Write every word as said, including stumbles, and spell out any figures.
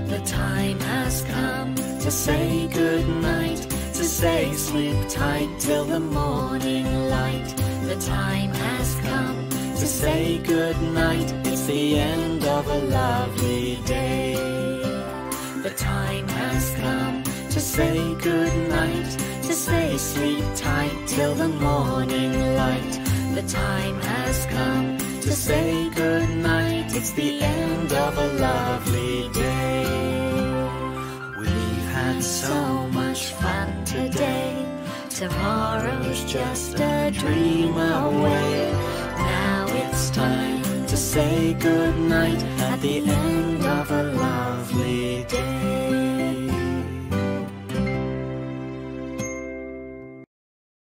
The time has come to say good night, to say sleep tight till the morning light. The time has come to say good night, it's the end of a lovely day. The time has come to say good night, to say sleep tight till the morning light. The time has come to say good night, it's the end of a lovely day. We've had so much fun today, tomorrow's just a dream away. Now it's time to say good night at the end of a life.